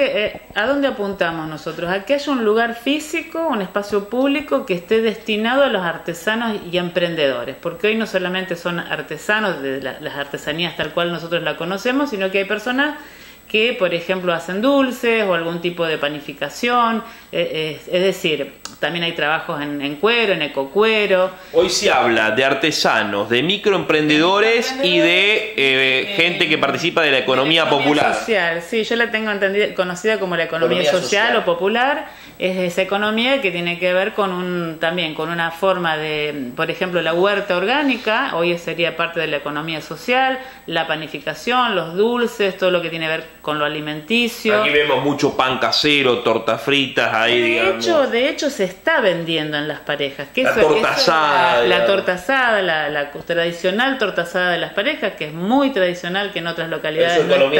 que, ¿a dónde apuntamos nosotros? A que haya un lugar físico, un espacio público que esté destinado a los artesanos y emprendedores, porque hoy no solamente son artesanos de las artesanías tal cual nosotros la conocemos, sino que hay personas que, por ejemplo, hacen dulces o algún tipo de panificación, es decir, también hay trabajos en cuero, en ecocuero. Hoy se habla de artesanos, de microemprendedores y de gente que participa de la economía popular. Social, sí, yo la tengo conocida como la economía social o popular. Es esa economía que tiene que ver también con una forma de, por ejemplo, la huerta orgánica, hoy sería parte de la economía social, la panificación, los dulces, todo lo que tiene que ver con lo alimenticio. Aquí vemos mucho pan casero, tortas fritas, ahí digamos. De hecho se está vendiendo en las parejas. La torta asada. La torta asada, la tradicional torta asada de las parejas, que es muy tradicional, que en otras localidades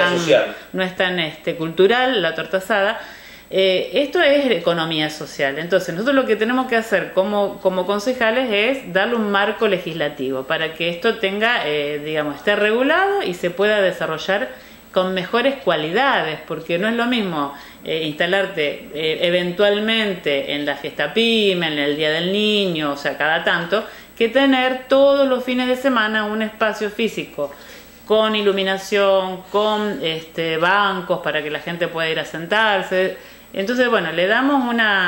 no es tan cultural, la torta asada. Esto es economía social. Entonces nosotros lo que tenemos que hacer como concejales es darle un marco legislativo para que esto tenga, esté regulado y se pueda desarrollar con mejores cualidades, porque no es lo mismo instalarte eventualmente en la fiesta PYME, en el Día del Niño, o sea, cada tanto, que tener todos los fines de semana un espacio físico con iluminación, con bancos para que la gente pueda ir a sentarse. Entonces, bueno, le damos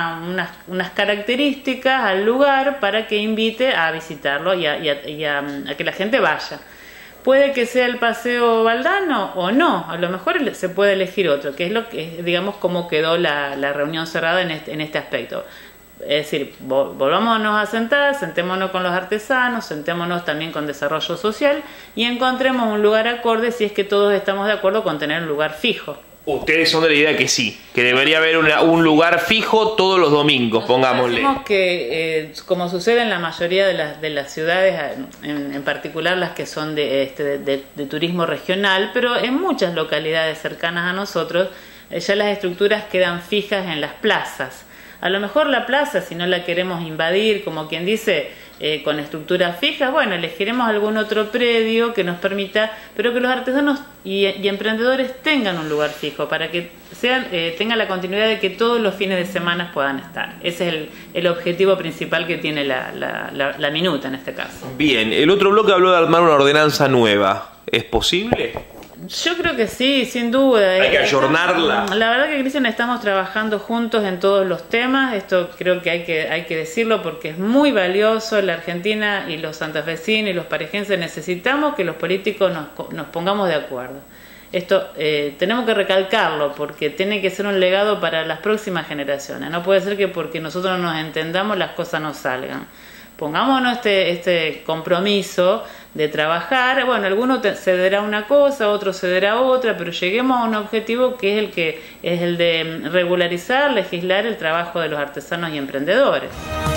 unas características al lugar para que invite a visitarlo y a que la gente vaya. Puede que sea el Paseo Baldano o no, a lo mejor se puede elegir otro, que es lo que, digamos, cómo quedó la reunión cerrada en este aspecto. Es decir, volvámonos a sentar, sentémonos con los artesanos, sentémonos también con desarrollo social y encontremos un lugar acorde si es que todos estamos de acuerdo con tener un lugar fijo. Ustedes son de la idea que sí, que debería haber un lugar fijo todos los domingos, pongámosle. Decimos que, como sucede en la mayoría de las ciudades, en particular las que son de turismo regional, pero en muchas localidades cercanas a nosotros, ya las estructuras quedan fijas en las plazas. A lo mejor la plaza, si no la queremos invadir, como quien dice, con estructuras fijas, bueno, elegiremos algún otro predio que nos permita, pero que los artesanos y emprendedores tengan un lugar fijo, para que tengan la continuidad de que todos los fines de semana puedan estar. Ese es el objetivo principal que tiene la minuta en este caso. Bien, el otro bloque habló de armar una ordenanza nueva. ¿Es posible? Yo creo que sí, sin duda. Hay que ayornarla. La verdad que, Cristian, estamos trabajando juntos en todos los temas. Esto creo que hay que decirlo porque es muy valioso. La Argentina y los santafesinos y los parejenses necesitamos que los políticos nos pongamos de acuerdo. Esto tenemos que recalcarlo porque tiene que ser un legado para las próximas generaciones. No puede ser que porque nosotros no nos entendamos las cosas no salgan. Pongámonos este compromiso de trabajar. Bueno, alguno cederá una cosa, otro cederá otra, pero lleguemos a un objetivo que es el de regularizar, legislar el trabajo de los artesanos y emprendedores.